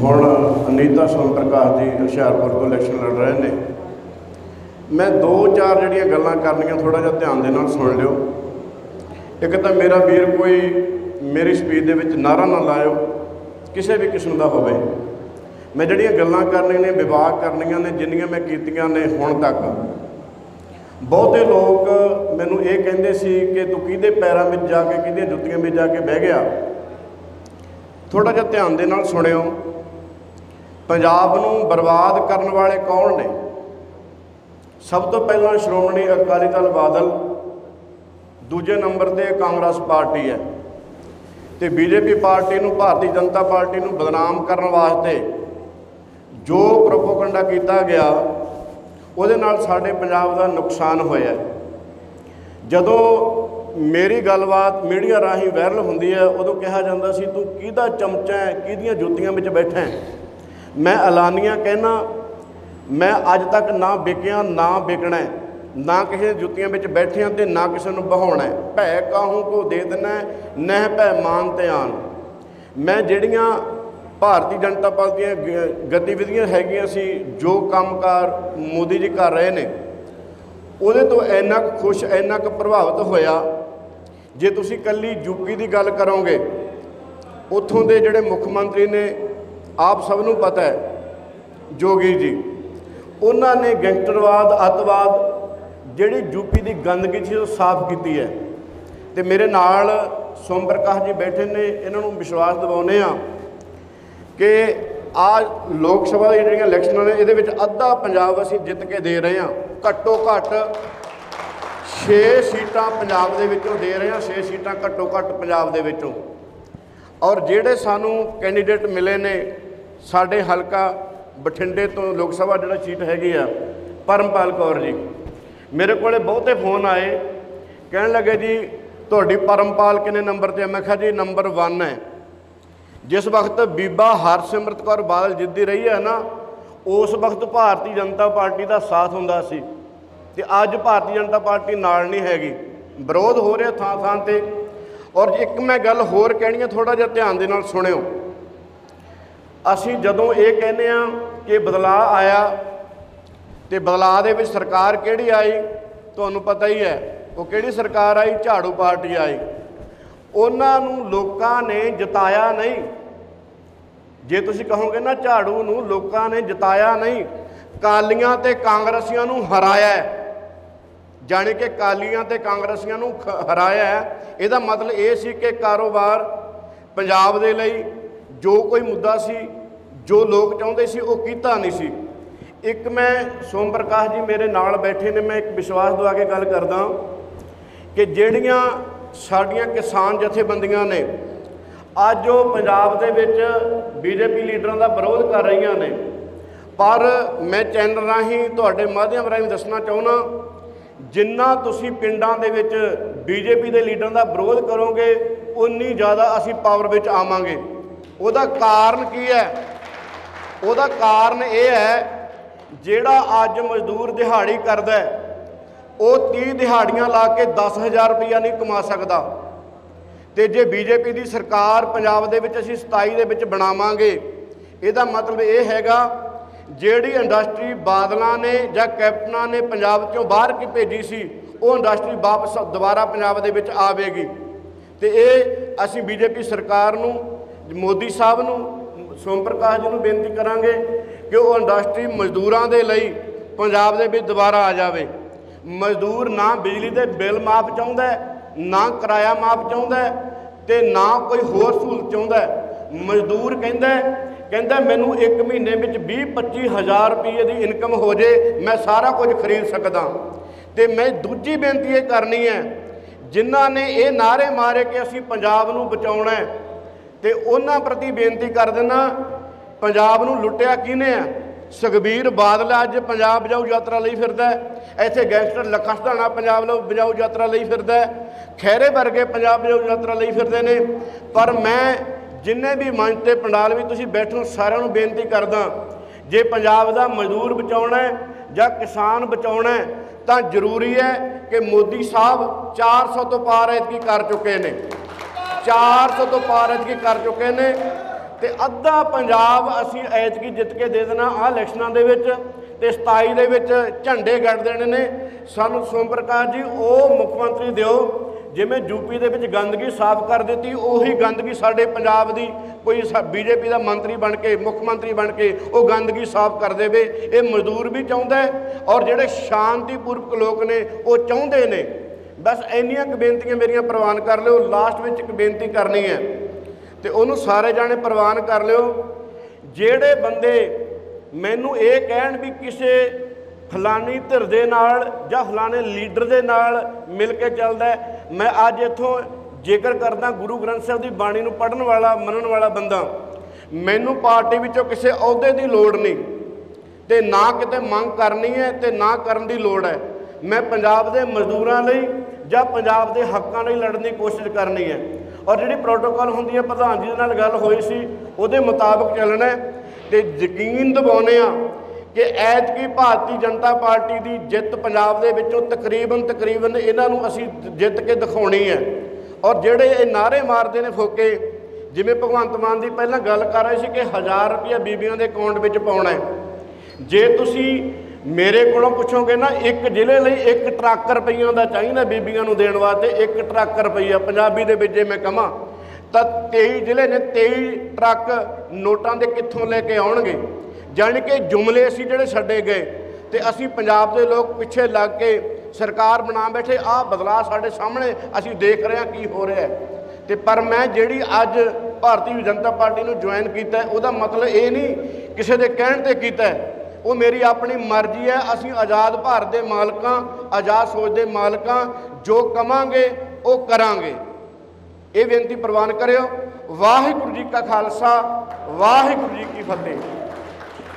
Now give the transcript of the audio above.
ਹੁਣ ਅਨੀਤਾ ਸੋਮ ਪ੍ਰਕਾਸ਼ ਜੀ ਹੁਸ਼ਿਆਰਪੁਰ ਤੋਂ ਇਲੈਕਸ਼ਨ ਲੜ ਰਹੇ ਨੇ। मैं दो चार ਜਿਹੜੀਆਂ ਗੱਲਾਂ ਕਰਨੀਆਂ ਥੋੜਾ ਜਿਹਾ ਧਿਆਨ ਦੇ ਨਾਲ ਸੁਣ ਲਿਓ। ਇੱਕ ਤਾਂ ਮੇਰਾ ਵੀਰ ਕੋਈ ਮੇਰੀ ਸਪੀਚ ਦੇ ਵਿੱਚ ਨਾਰਾ ਨਾ ਲਾਇਓ ਕਿਸੇ ਵੀ ਕਿਸਮ ਦਾ ਹੋਵੇ। ਮੈਂ ਜਿਹੜੀਆਂ ਗੱਲਾਂ ਕਰਨੀਆਂ ਨੇ ਵਿਵਾਦ ਕਰਨੀਆਂ ਨੇ ਜਿੰਨੀਆਂ ਮੈਂ ਕੀਤੀਆਂ ਨੇ ਹੁਣ ਤੱਕ, ਬਹੁਤੇ ਲੋਕ ਮੈਨੂੰ ਇਹ ਕਹਿੰਦੇ ਸੀ ਕਿ ਤੂੰ ਕਿਹਦੇ ਪੈਰਾਂ ਵਿੱਚ ਜਾ ਕੇ ਕਿਹਦੀਆਂ ਜੁੱਤੀਆਂ ਵਿੱਚ ਜਾ ਕੇ ਬਹਿ ਗਿਆ। ਥੋੜਾ ਜਿਹਾ ਧਿਆਨ ਦੇ ਨਾਲ ਸੁਣਿਓ। ਪੰਜਾਬ ਨੂੰ ਬਰਬਾਦ ਕਰਨ ਵਾਲੇ ਕੌਣ ਨੇ? सब तो पहला श्रोमणी अकाली दल बादल, दूजे नंबर ते कांग्रेस पार्टी है। तो बीजेपी पार्टी नूं, भारतीय जनता पार्टी नूं बदनाम करने वास्ते जो प्रोपोगंडा किया गया उहदे नाल साडे पंजाब दा नुकसान होया। जदों मेरी गलबात मीडिया राही वायरल हुंदी है उदों कहा जाता सी तूं किहदा चमचा है, किहदियां जुत्तियां विच बैठा है। मैं ऐलानिया कहना, मैं अज तक ना बिकिया ना बिकना, ना किसी जुत्तियां विच बैठिया तो ना किसी नूं बहाउणा। भै काहू को दे देना, नह भै मान ते आन। मैं जिहड़ियां भारतीय जनता पार्टी दी गतिविधियां हैगियां सी, जो कामकार मोदी जी कर रहे ने, उहदे तो इन्ना खुश इन्ना प्रभावित होया। जे तुसीं कल्ली यूपी की गल करोगे, उत्थों दे जिहड़े मुख मंत्री ने आप सब नूं पता है, जोगी जी, उन्होंने गैंगस्टरवाद अतवाद जिहड़ी यूपी की गंदगी सी वो साफ की है। तो मेरे नाल सोम प्रकाश जी बैठे ने, इन्हों विश्वास दिवाने कि आ लोक सभा दी जिहड़ियां इलैक्शनां ने इहदे विच अद्धा पंजाब असीं जित के दे रहे हैं। घट्टो घट्ट 6 सीटां पंजाब दे विचों दे रहे हैं, 6 सीटां घट्टो घट्ट पंजाब दे विचों। और जिहड़े सानूं कैंडीडेट मिले ने, साडे हलका बठिंडे तो लोक सभा जो सीट हैगी आ, परमपाल कौर जी, मेरे को बहुते फोन आए, कह लगे जी तुहाडी परमपाल किन्ने नंबर ते? मैं कहा जी नंबर 1 है। जिस वक्त बीबा हरसिमरत कौर बादल जिद्दी रही है ना, उस वक्त भारतीय जनता पार्टी का साथ हुंदा सी, ते अज भारतीय जनता पार्टी नाल नहीं हैगी, विरोध हो रहा थां थां ते। और एक मैं गल होर कहनी है, थोड़ा जिहा ध्यान दे नाल सुणिओ। असीं जदों ये कहने कि बदलाव आया, तो बदलाव दे विच सरकार किहड़ी आई तुहानूं पता ही है। वो किहड़ी सरकार आई? झाड़ू पार्टी आई। उन्हां नूं लोकां ने जिताया नहीं। जे तुसीं कहोगे ना झाड़ू नूं लोकां ने जिताया नहीं, कालियां ते कांग्रसियां नूं हराया है। जाने कि कालियां ते कांग्रसियां नूं हराया है। इहदा मतलब ये सी कि कारोबार पंजाब दे लई जो कोई मुद्दा सी, जो लोग चाहते सी, वो कीता नहीं सी। एक मैं सोम प्रकाश जी मेरे नाल बैठे ने, मैं एक विश्वास दवा के गल करदा कि जिहड़ियां साडियां किसान जथेबंदियां ने अज वो पंजाब दे विच बीजेपी लीडरां दा विरोध कर रही ने, पर मैं चैनल राही तुहाडे माध्यम राही दसना चाहुंदा, जिन्ना तुसीं पिंडां दे विच बीजेपी दे लीडरां दा विरोध करोगे उन्नी ज़्यादा असीं पावर विच आवांगे। ਉਹਦਾ ਕਾਰਨ ਕੀ है? ਉਹਦਾ ਕਾਰਨ ਇਹ है, ਜਿਹੜਾ ਅੱਜ मजदूर ਦਿਹਾੜੀ करदा है ਉਹ 30 ਦਿਹਾੜੀਆਂ ਲਾ ਕੇ 10,000 रुपया नहीं कमा सकता। तो जे बीजेपी की सरकार पंजाब दे विच असीं 27 दे विच बनावांगे, ਇਹਦਾ मतलब ये हैगा ਜਿਹੜੀ इंडस्ट्री बादलों ने ਜਾਂ कैप्टना ने पंजाब चों बाहर की भेजी सी, वो इंडस्ट्री वापस दोबारा पंजाब दे विच आवेगी। तो ये असीं बीजेपी सरकार नूं, मोदी साहब नूं, सोम प्रकाश जी नूं बेनती करांगे कि वो इंडस्ट्री मजदूरां दे लई पंजाब दे विच दोबारा आ जावे। मजदूर ना बिजली दे बिल माफ चाहुंदा है, ना किराया माफ चाहुंदा है, ते ना कोई होर सहूलत चाहुंदा है। मजदूर कहंदा मैनूं एक महीने विच 20-25 हज़ार रुपये की इनकम हो जे, मैं सारा कुछ खरीद सकदा। तो मैं दूजी बेनती ये करनी है, जिन्हां ने ये नारे मारे कि असीं पंजाब नूं बचाउणा है, तो उन्हां प्रति बेनती कर देना, पंजाब नूं लुटिया किहने है? सुखबीर बादल अज पंजाब बचाओ यात्रा लई फिरदा है, इत्थे गैंगस्टर लखा सधाना पंजाब बचाओ यात्रा लई फिरदा है, खैरे वर्गे पंजाब बचाओ यात्रा लई फिरदे ने। पर मैं जिन्ने भी मंच ते पंडाल भी तुसीं बैठो सारिआं नूं बेनती करदा, जे पंजाब दा मजदूर बचाउणा है जां किसान बचाउणा है तां जरूरी है कि मोदी साहब 400 तो पार ऐतकी कर चुके ने, 400 तो पार ऐतकी कर चुके ने। ਤੇ ਅੱਧਾ ਪੰਜਾਬ ਅਸੀਂ ਐਤਕੀ ਜਿੱਤ ਕੇ ਦੇ ਦੇਣਾ ਆਹ ਇਲੈਕਸ਼ਨਾਂ ਦੇ ਵਿੱਚ, ਤੇ 27 ਦੇ ਵਿੱਚ ਝੰਡੇ ਗੱਡ ਦੇਣੇ ਨੇ। ਸਾਨੂੰ ਸੋਮ ਪ੍ਰਕਾਸ਼ ਜੀ ਉਹ ਮੁੱਖ ਮੰਤਰੀ ਦਿਓ ਜਿਵੇਂ ਯੂਪੀ ਦੇ ਵਿੱਚ ਗੰਦਗੀ ਸਾਫ਼ ਕਰ ਦਿੱਤੀ, ਉਹੀ ਗੰਦਗੀ ਸਾਡੇ ਪੰਜਾਬ ਦੀ ਕੋਈ ਬੀਜੇਪੀ ਦਾ ਮੰਤਰੀ ਬਣ ਕੇ, ਮੁੱਖ ਮੰਤਰੀ ਬਣ ਕੇ ਉਹ ਗੰਦਗੀ ਸਾਫ਼ ਕਰ ਦੇਵੇ। ਇਹ ਮਜ਼ਦੂਰ ਵੀ ਚਾਹੁੰਦਾ ਔਰ ਜਿਹੜੇ ਸ਼ਾਂਤੀਪੂਰਵਕ ਲੋਕ ਨੇ ਉਹ ਚਾਹੁੰਦੇ ਨੇ। ਬਸ ਇੰਨੀਆਂ ਕੁ ਬੇਨਤੀਆਂ ਮੇਰੀਆਂ ਪ੍ਰਵਾਨ ਕਰ ਲਿਓ। ਲਾਸਟ ਵਿੱਚ ਇੱਕ ਬੇਨਤੀ ਕਰਨੀ ਹੈ ਤੇ ਉਹਨੂੰ ਸਾਰੇ ਜਾਣੇ ਪ੍ਰਵਾਨ ਕਰ ਲਿਓ। ਜਿਹੜੇ ਬੰਦੇ ਮੈਨੂੰ ਇਹ ਕਹਿਣ ਵੀ ਕਿਸੇ ਫਲਾਨੀ ਧਿਰ ਦੇ ਨਾਲ ਜਾਂ ਫਲਾਣੇ ਲੀਡਰ ਦੇ ਨਾਲ ਮਿਲ ਕੇ ਚੱਲਦਾ, ਮੈਂ ਅੱਜ ਇੱਥੋਂ ਜ਼ਿਕਰ ਕਰਦਾ ਗੁਰੂ ਗ੍ਰੰਥ ਸਾਹਿਬ ਦੀ ਬਾਣੀ ਨੂੰ ਪੜ੍ਹਨ ਵਾਲਾ ਮੰਨਣ ਵਾਲਾ ਬੰਦਾ। ਮੈਨੂੰ ਪਾਰਟੀ ਵਿੱਚੋਂ ਕਿਸੇ ਅਹੁਦੇ ਦੀ ਲੋੜ ਨਹੀਂ ਤੇ ਨਾ ਕਿਤੇ ਮੰਗ ਕਰਨੀ ਹੈ ਤੇ ਨਾ ਕਰਨ ਦੀ ਲੋੜ ਹੈ। ਮੈਂ ਪੰਜਾਬ ਦੇ ਮਜ਼ਦੂਰਾਂ ਲਈ ਜਾਂ ਪੰਜਾਬ ਦੇ ਹੱਕਾਂ ਲਈ ਲੜਨ ਦੀ ਕੋਸ਼ਿਸ਼ ਕਰਨੀ ਹੈ। ਔਰ ਜਿਹੜੀ ਪ੍ਰੋਟੋਕਾਲ ਹੁੰਦੀ ਹੈ, ਪ੍ਰਧਾਨ ਜੀ ਦੇ ਨਾਲ ਗੱਲ ਹੋਈ ਸੀ, ਉਹਦੇ ਮੁਤਾਬਕ ਚੱਲਣਾ ਤੇ ਯਕੀਨ ਦਿਵਾਉਂਦੇ ਆ ਕਿ ਐਤਕੀ ਭਾਰਤੀ ਜਨਤਾ ਪਾਰਟੀ ਦੀ ਜਿੱਤ ਪੰਜਾਬ ਦੇ ਵਿੱਚੋਂ ਤਕਰੀਬਨ ਇਹਨਾਂ ਨੂੰ ਅਸੀਂ ਜਿੱਤ ਕੇ ਦਿਖਾਉਣੀ ਹੈ। ਔਰ ਜਿਹੜੇ ਇਹ ਨਾਅਰੇ ਮਾਰਦੇ ਨੇ ਫੋਕੇ, ਜਿਵੇਂ ਭਗਵੰਤ ਮਾਨ ਦੀ ਪਹਿਲਾਂ ਗੱਲ ਕਰ ਰਹੇ ਸੀ ਕਿ 1000 ਰੁਪਇਆ ਬੀਬੀਆਂ ਦੇ ਅਕਾਊਂਟ ਵਿੱਚ ਪਾਉਣਾ ਹੈ। ਜੇ ਤੁਸੀਂ ਮੇਰੇ ਕੋਲੋਂ ਪੁੱਛੋਗੇ ਨਾ, ਇੱਕ ਜ਼ਿਲ੍ਹੇ ਲਈ 1 ਟਰੱਕ ਰੁਪਈਆਂ ਦਾ ਚਾਹੀਦਾ ਬੀਬੀਆਂ ਨੂੰ ਦੇਣ ਵਾਸਤੇ। 1 ਟਰੱਕ ਰੁਪਈਆ ਪੰਜਾਬੀ ਦੇ ਵਿੱਚ ਜੇ ਮੈਂ ਕਹਾਂ ਤਾਂ 23 ਜ਼ਿਲ੍ਹੇ ਨੇ, 23 ਟਰੱਕ ਨੋਟਾਂ ਦੇ ਕਿੱਥੋਂ ਲੈ ਕੇ ਆਉਣਗੇ? ਜਾਣੀ ਕਿ ਜੁਮਲੇ ਅਸੀਂ ਜਿਹੜੇ ਛੱਡੇ ਗਏ ਤੇ ਅਸੀਂ ਪੰਜਾਬ ਦੇ ਲੋਕ ਪਿੱਛੇ ਲੱਗ ਕੇ ਸਰਕਾਰ ਬਣਾ ਬੈਠੇ। ਆਹ ਬਦਲਾਅ ਸਾਡੇ ਸਾਹਮਣੇ ਅਸੀਂ ਦੇਖ ਰਹੇ ਹਾਂ ਕੀ ਹੋ ਰਿਹਾ ਤੇ ਪਰ ਮੈਂ ਜਿਹੜੀ ਅੱਜ ਭਾਰਤੀ ਜਨਤਾ ਪਾਰਟੀ ਨੂੰ ਜੁਆਇਨ ਕੀਤਾ ਉਹਦਾ ਮਤਲਬ ਇਹ ਨਹੀਂ ਕਿਸੇ ਦੇ ਕਹਿਣ ਤੇ ਕੀਤਾ, ਉਹ ਮੇਰੀ ਆਪਣੀ ਮਰਜ਼ੀ ਹੈ। ਅਸੀਂ ਆਜ਼ਾਦ ਭਾਰਤ ਦੇ ਮਾਲਕਾਂ, ਆਜ਼ਾਦ ਸੋਚ ਦੇ ਮਾਲਕਾਂ, ਜੋ ਕਵਾਂਗੇ ਉਹ ਕਰਾਂਗੇ। ਇਹ ਬੇਨਤੀ ਪ੍ਰਵਾਨ ਕਰਿਓ। ਵਾਹਿਗੁਰੂ ਜੀ ਕਾ ਖਾਲਸਾ, ਵਾਹਿਗੁਰੂ ਜੀ ਕੀ ਫਤਿਹ।